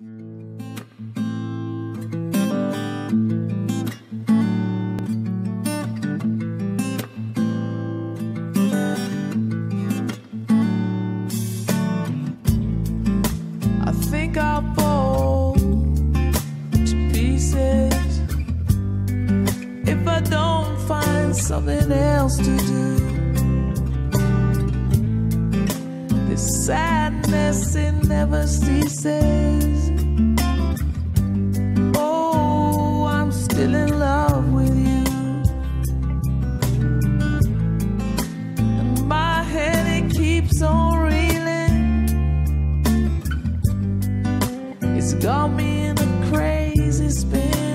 I think I'll fall to pieces if I don't find something else to do. This sadness, it never ceases. Oh, I'm still in love with you, and my head, it keeps on reeling. It's got me in a crazy spin.